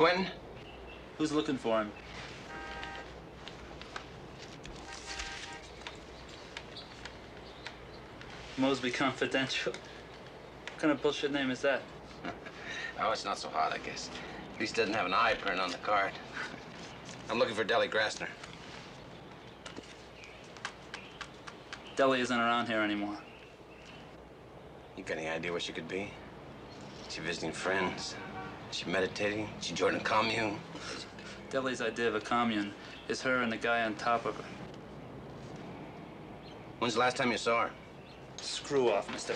Quentin? Who's looking for him? Mosby Confidential. What kind of bullshit name is that? Oh, it's not so hot, I guess. At least it doesn't have an eye print on the card. I'm looking for Deli Grassner. Deli isn't around here anymore. You got any idea where she could be? She visiting friends? She meditating? She joining a commune? Deli's idea of a commune is her and the guy on top of her. When's the last time you saw her? Screw off, Mr.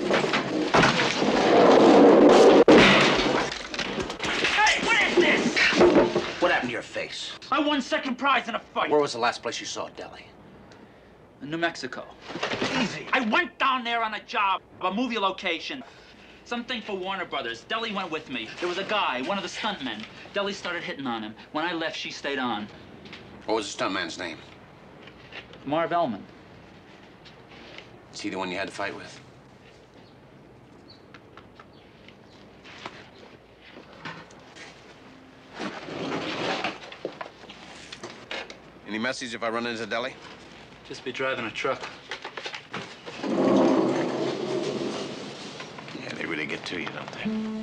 Hey, what is this? What happened to your face? I won second prize in a fight. Where was the last place you saw Deli? In New Mexico. Easy. I went down there on a job, a movie location. Something for Warner Brothers. Deli went with me. There was a guy, one of the stuntmen. Deli started hitting on him. When I left, she stayed on. What was the stuntman's name? Marv Ellman. Is he the one you had to fight with? Any message if I run into Deli? Just be driving a truck. Yeah, they really get to you, don't they?